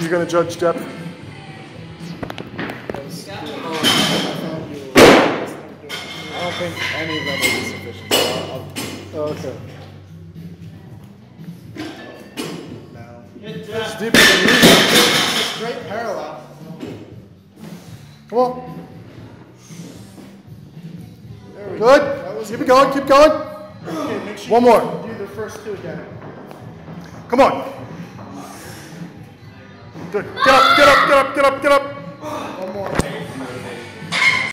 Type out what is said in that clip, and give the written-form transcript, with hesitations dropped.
You're going to judge depth? I don't think any of them will be sufficient. So Okay. no. It's deeper than usual. Straight parallel. Come on. There we Good. go. Keep it going. Keep going. Okay, make sure One you more. do the first two again. Come on. Good. Get up, get up, get up, get up, get up. One more.